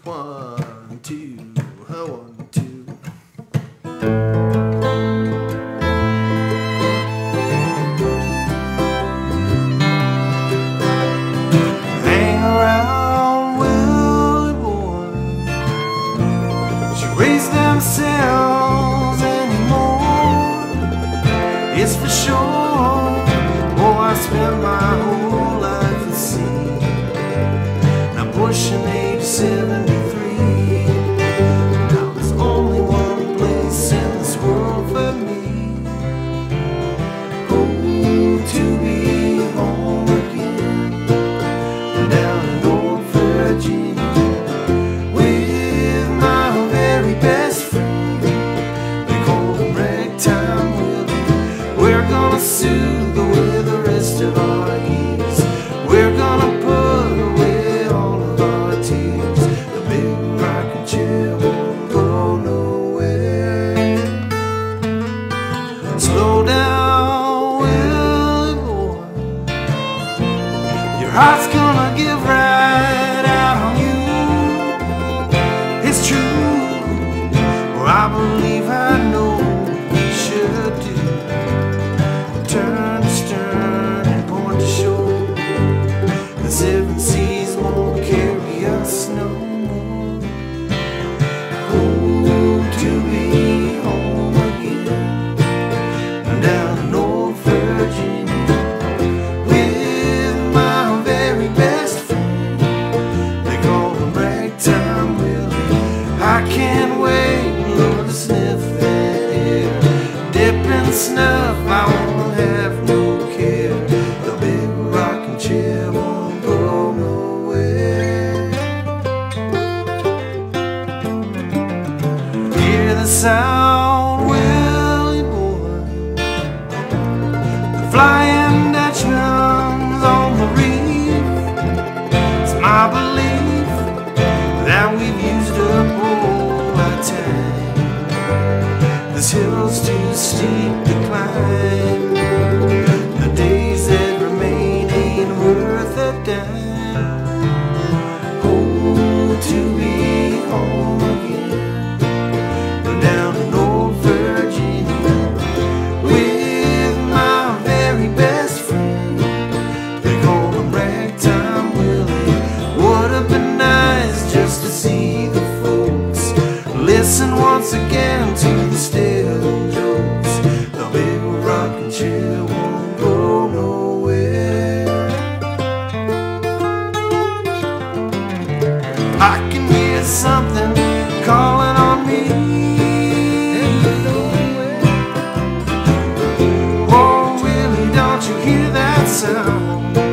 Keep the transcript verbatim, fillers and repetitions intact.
One, two, one, two. Hang around Willie boy. She raised themselves anymore. It's for sure. Oh, I spent my whole life at sea. Now pushing age seventy-three. Now there's only one place in this world for me. Oh, to be home again, down in old Virginia, with my very best friend. They call him Ragtime Willie. We're gonna soothe away the rest of our years. We're gonna put away all of our tears. The big rocking chair won't go nowhere. Slow down, Willie boy. Your heart's gonna give right out on you. It's true, or I believe I know we should do. Turn to stern and point to shore. The seven seas won't carry us no more. Oh, to be home again, down in old Virginia, with my very best friend. They call him Ragtime Willie. I can't wait, Lord, to sniff that air. Dip in snuff, I won't have no care. The big rocking chair won't go nowhere. Hear the sound, Willie boy. The Flying Dutchman's on the reef. It's my belief that we've used up all our time. This hill's too steep to climb. The days that remain ain't worth a dime. Oh, to be home again, down in old Virginia, with my very best friend. They call him Ragtime Willie. Would have been nice just to see the folks listen once again to the stale jokes. The big rocking chair won't go nowhere. I can hear something calling on me. Oh, Willie, don't you hear that sound?